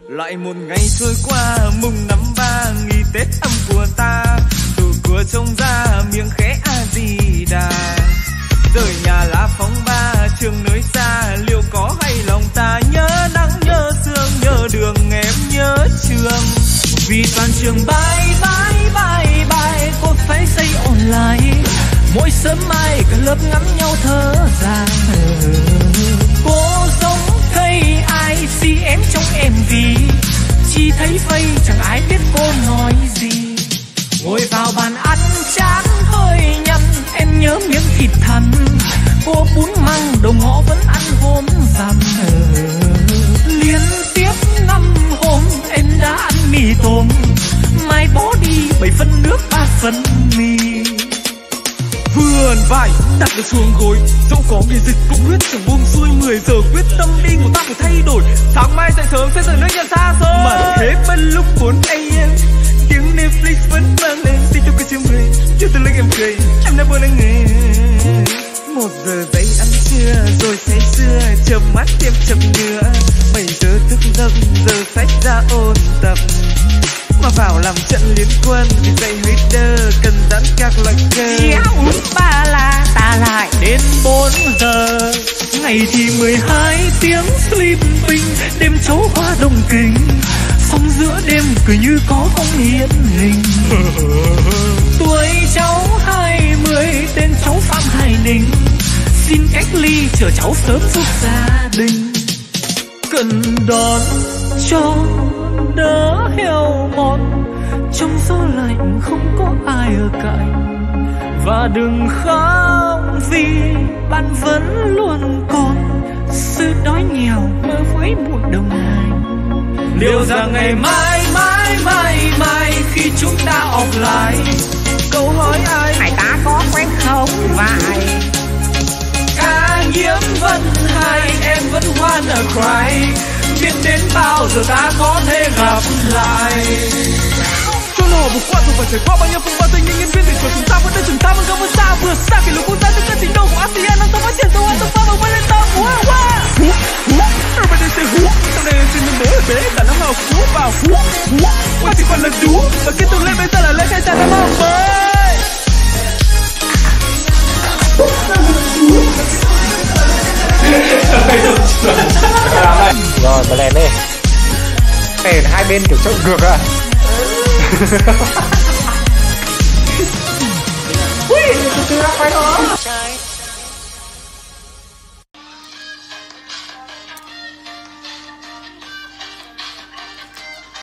Lại một ngày trôi qua, mùng năm ba nghỉ Tết âm của ta, tủ của trông ra miệng khẽ a di đà. Rời nhà lá phóng ba, trường nơi xa, liệu có hay lòng ta nhớ nắng nhớ sương nhớ đường em nhớ trường. Vì toàn trường bye bye bye bye, cô phải dây ôn lại. Mỗi sớm mai cả lớp ngắm nhau thở dài. Cô giống thấy ai si em trong MV, chỉ thấy vây chẳng ai biết cô nói gì. Ngồi vào bàn ăn chán hơi nhăn, em nhớ miếng thịt thằn. Cô bún măng đầu ngõ vẫn ăn hôm rằm. Liên tiếp 5 hôm em đã ăn mì tôm, mai bỏ đi 7 phần nước 3 phần mì. Vườn vải đặt được xuống gối, dẫu có nghề dịch cũng quyết chẳng buông xuôi. 10 giờ quyết tâm đi ngủ ta phải thay đổi, sáng mai dậy sớm sẽ rời nước nhận xa xôi. Mà thế bên lúc 4 AM tiếng Netflix vẫn vang lên, TikTok cái chiếm người chưa từ lên em cười em đã buồn anh nghe. 1 giờ dậy ăn trưa rồi say sưa, chợp mắt thêm chậm nữa. 7 giờ thức giấc giờ sách ra ôn tập, mà vào làm trận liên quân vì dậy hơi đơ cần giãn các loại cơ. Út ba la ta lại đến 4 giờ. Ngày thì 12 tiếng sleeping, đêm chấu hoa đồng kinh. Xong giữa đêm cười như có không hiện hình. Tuổi cháu 20, tên cháu Phạm Hải Ninh. Xin cách ly chờ cháu sớm giúp gia đình. Cần đón cho đỡ heo mòn, trong gió lạnh không có ai ở cạnh. Và đừng khóc vì bạn vẫn luôn còn sự đói nghèo mơ với một đồng hành. Liệu rằng ngày mai mãi mãi mãi khi chúng ta offline, câu hỏi ai hai ta có quen không vài. Ca nhiễm vẫn hay em vẫn wanna cry, biết đến bao giờ ta có thể gặp lại. Cho nổ vừa qua rồi phải trải qua bao nhiêu phong ba, tuy nhiên nhân viên thì chúng ta vẫn đang chúng ta vẫn không xa. Vừa xa kỷ lục quốc gia tất cả tình đâu của ASEAN đang phát triển sâu ăn sâu pha và quay lên tao hú hoa hú hú. Everybody say hú, sau này xin mình mới bé cả năm nào hú vào hú hú. Qua chỉ còn là chú và kết tục lên bây giờ là lên khai tràn năm nào mới. Rồi mà lèn đi. Để hai bên kiểu trộn ngược à. Ui, từ từ ra quay thôi.